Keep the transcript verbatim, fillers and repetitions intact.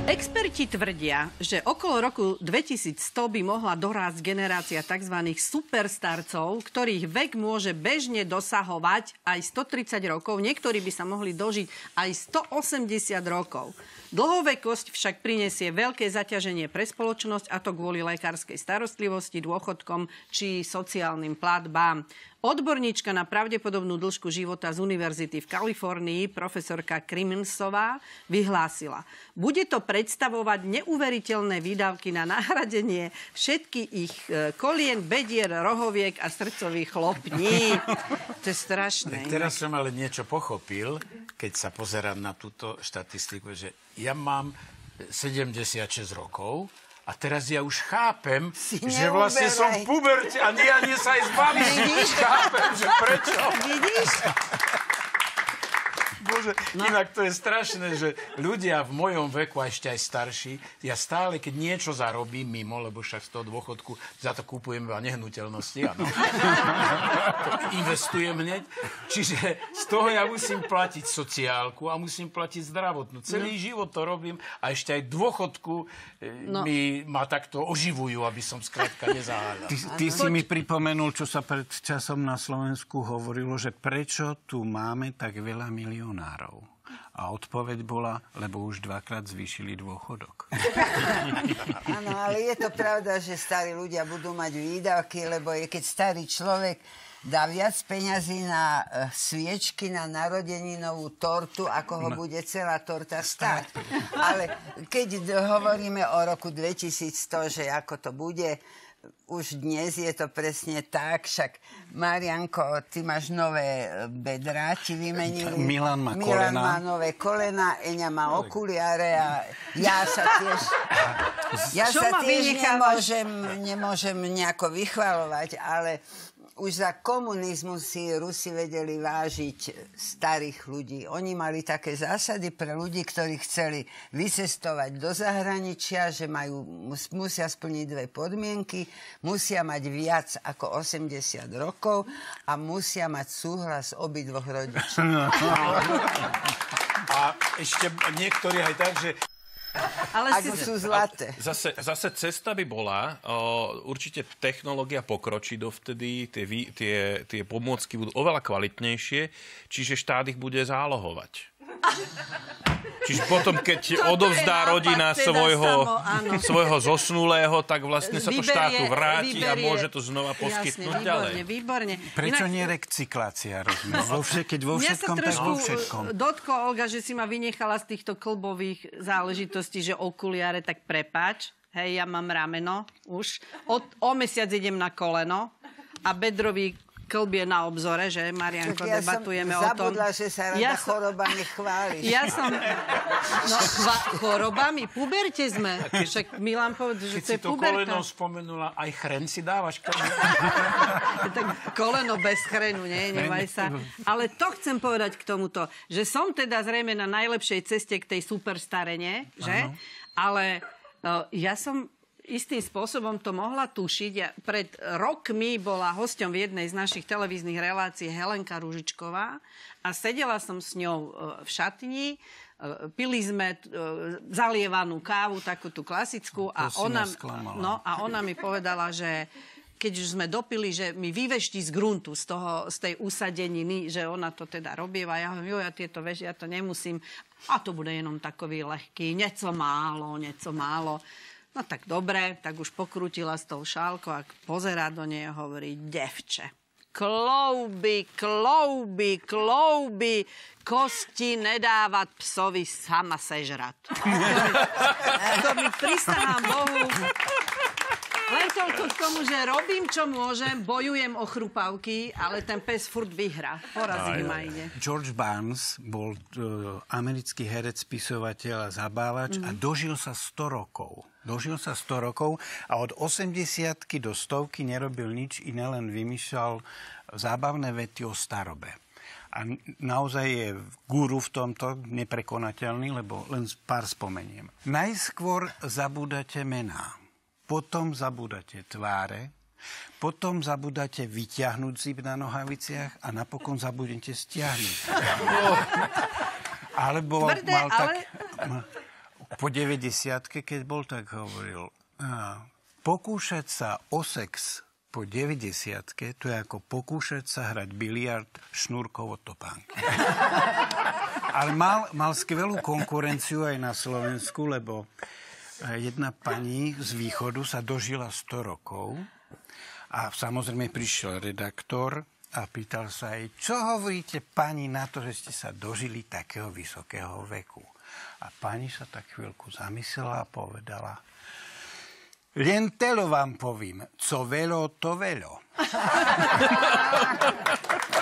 Experti tvrdia, že okolo roku dvetisícsto by mohla dorásť generácia tzv. Superstarcov, ktorých vek môže bežne dosahovať aj stotridsať rokov. Niektorí by sa mohli dožiť aj stoosemdesiat rokov. Dlhovekosť však prinesie veľké zaťaženie pre spoločnosť, a to kvôli lekárskej starostlivosti, dôchodkom či sociálnym platbám. Odborníčka na pravdepodobnú dĺžku života z Univerzity v Kalifornii, profesorka Krimensová, vyhlásila: bude to predstavovať neuveriteľné výdavky na nahradenie všetkých ich kolien, bedier, rohoviek a srdcových chlopní. To je strašné. Teraz som ale niečo pochopil, keď sa pozerám na túto štatistiku, že ja mám sedemdesiatšesť rokov, a teraz ja už chápem, si že vlastne som v puberte a nie, ani sa aj zbavím. Vidíš? Chápem, že prečo. Vidíš? Bože, no. Inak to je strašné, že ľudia v mojom veku, a ešte aj starší, ja stále, keď niečo zarobím mimo, lebo však z toho dôchodku za to kúpujem iba nehnuteľnosti, áno. Investujem hneď. Čiže z toho ja musím platiť sociálku a musím platiť zdravotnú. Celý no. život to robím a ešte aj dôchodku no. mi ma takto oživujú, aby som skrátka nezaháľal. Ty, ty si mi pripomenul, čo sa pred časom na Slovensku hovorilo, že prečo tu máme tak veľa miliónov. A odpoveď bola, lebo už dvakrát zvýšili dôchodok. Áno, ale je to pravda, že starí ľudia budú mať výdavky, lebo je, keď starý človek dá viac peňazí na uh, sviečky, na narodeninovú tortu, ako ho no. bude celá torta stáť. Ale keď hovoríme o roku dvetisícsto, že ako to bude, už dnes je to presne tak, však Marianko, ty máš nové bedrá, ti vymenili. Milan má Milan kolena. má nové kolena, Eňa má okuliare a ja sa tiež, ja sa tiež nemôžem, nemôžem nejako vychvalovať, ale už za komunizmu si Rusi vedeli vážiť starých ľudí. Oni mali také zásady pre ľudí, ktorí chceli vycestovať do zahraničia, že majú, musia splniť dve podmienky, musia mať viac ako osemdesiat rokov a musia mať súhlas obidvoch rodičov. A ešte niektorí aj tak, že ale ako si... sú zlaté. Zase, zase cesta by bola, o, určite technológia pokročí dovtedy, tie, tie, tie pomôcky budú oveľa kvalitnejšie, čiže štát ich bude zálohovať. Čiže potom, keď odovzdá rodina svojho, samo, svojho zosnulého, tak vlastne sa to vyberie, štátu vráti vyberie, a môže to znova poskytnúť jasne, ďalej. Výborne, výborne. Prečo Inak... nie recyklácia? Vo vše, keď vo všetkom, tak vo všetkom. Dotklo, Olga, že si ma vynechala z týchto klbových záležitostí, že okuliare, tak prepáč. Hej, ja mám rameno už. O, o mesiac idem na koleno a bedrový klb je na obzore, že, Marianko, ja debatujeme o tom. Zabudla, že sa rada ja chorobami chváliš. Ja som... No, chva, chorobami? Puberte sme. Však Milan povedal, že keď to je si to puberta. koleno spomenula, aj chren si dávaš? Tak koleno bez chrenu, nie? Nevaj sa. Ale to chcem povedať k tomuto, že som teda zrejme na najlepšej ceste k tej superstarene, že? Ano. Ale no, ja som... istým spôsobom to mohla tušiť. Ja pred rokmi bola hosťom v jednej z našich televíznych relácií Helenka Ružičková a sedela som s ňou v šatni, pili sme zalievanú kávu, takú tú klasickú, a ona, no, a ona mi povedala, že keď už sme dopili, že mi vyvešti z gruntu, z, toho, z tej usadeniny, že ona to teda robieva. Ja hovorím, jo, ja tieto veži, ja to nemusím. A to bude jenom takový lehký, nieco málo, nieco málo. No tak dobre, tak už pokrútila s tou šálkou a pozerá do nej a hovorí: devče, klouby, klouby, klouby, kosti nedávať psovi sama sežrat. To mi prisahám Bohu. Len toľko k tomu, že robím, čo môžem, bojujem o chrupavky, ale ten pes furt vyhrá. Porazí ma ide. George Barnes bol uh, americký herec, spisovateľ a zabávač mm. a dožil sa sto rokov. Dožil sa sto rokov a od osemdesiatky do stovky nerobil nič iné, len vymýšľal zábavné vety o starobe. A naozaj je guru v tomto, neprekonateľný, lebo len pár spomeniem. Najskôr zabúdate mená. Potom zabúdate tváre, potom zabúdate vyťahnuť zip na nohaviciach a napokon zabudete stiahnuť. Alebo Tvrdé, mal tak... ale... po deväťdesiatke, keď bol, tak hovoril, pokúšať sa o sex po deväťdesiatke, to je ako pokúšať sa hrať biliard šnúrkovo topánky. Ale mal, mal skvelú konkurenciu aj na Slovensku, lebo jedna pani z východu sa dožila sto rokov a samozrejme prišiel redaktor a pýtal sa jej, čo hovoríte pani na to, že ste sa dožili takého vysokého veku. A pani sa tak chvíľku zamyslela a povedala, len telo vám povím, co velo, to velo.